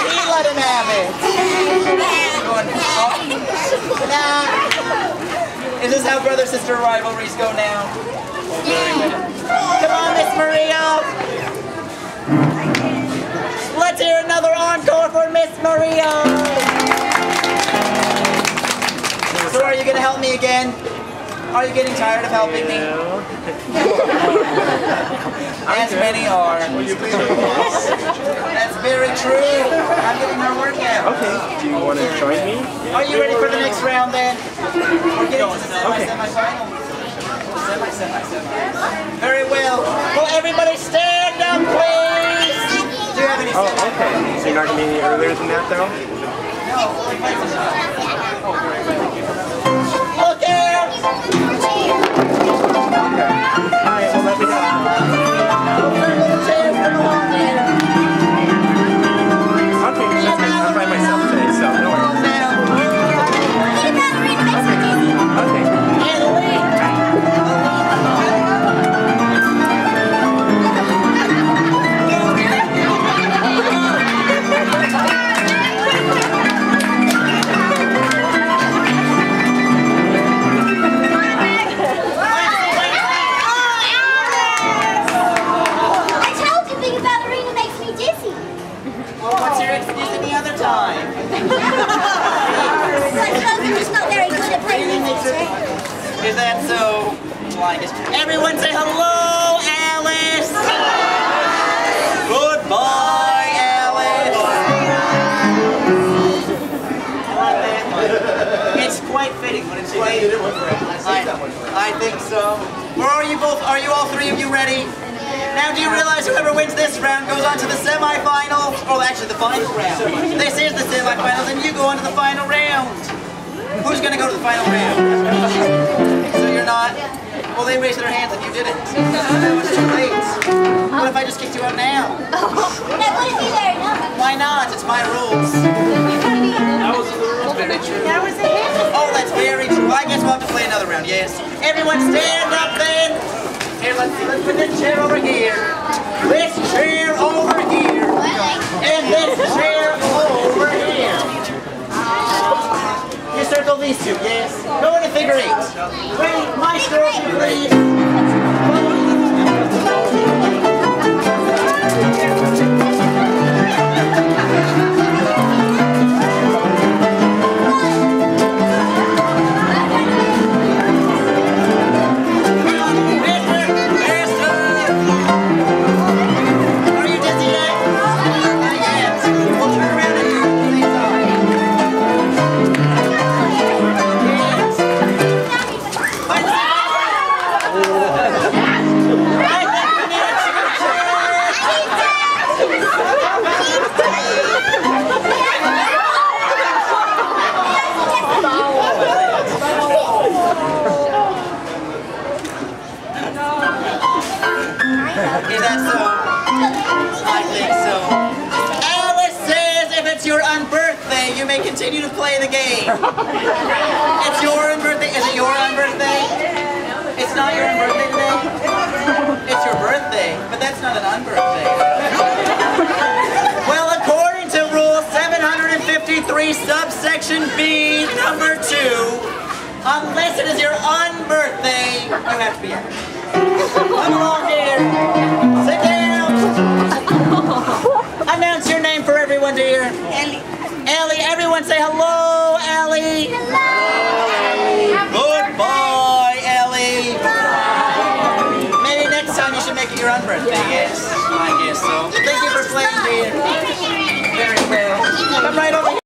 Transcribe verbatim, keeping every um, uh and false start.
he let him have it? Going, oh. Nah. Is this how brother-sister rivalries go now? Come on, Miss Maria. Let's hear another encore for Miss Maria. So are you going to help me again? Are you getting tired of helping me? As many are. That's very true. I'm getting her workout. Okay. Do you want to join me? Are you ready for the next round then? We're getting to the semi-semi-final. Semi-semi-semi. Very well. Will everybody stand up, please? Do you have any? Oh, okay. So you're not going to be any earlier than that, though? No. Look out! Alright, well, let me know. Okay, that's good. I'm by myself today, so no worries. Okay. What's your excuse any other time? He's not very good at playing music. Is that so? Well, I guess. Everyone say hello, Alice! Goodbye, Alice! It's quite fitting, but it's quite... I, I think so. Or are you both, are you all three of you ready? Now, do you realize whoever wins this round goes on to the semi-finals? Oh, actually, the final round. This is the semi-finals, and you go on to the final round. Who's going to go to the final round? So you're not? Well, they raised their hands and you didn't. So now it's too late. What if I just kicked you out now? That wouldn't be very nice. Why not? It's my rules. That was the rules, very true. That was a hit. Oh, that's very true. I guess we'll have to play another round, yes. Everyone stand up then. Here, let's, let's put this chair over here. This chair over here. And this chair over here. You circle these two, yes? Go into figure eight. Wait, my circle, please. Is that so? I think so. Alice says if it's your unbirthday, you may continue to play the game. It's your unbirthday. Is it your unbirthday? It's not your unbirthday today? It's your birthday, but that's not an unbirthday. Well, according to Rule seven hundred fifty-three, subsection B, number two, unless it is your unbirthday, you have to be here. Come along, dear. Sit down. Announce your name for everyone, dear. Ellie. Ellie. Everyone say hello, Ellie. Hello. Goodbye, Ellie. Bye. Maybe next time you should make it your unbirthday. Yes, I guess so. Thank you for playing, dear. Very well. Come right over here.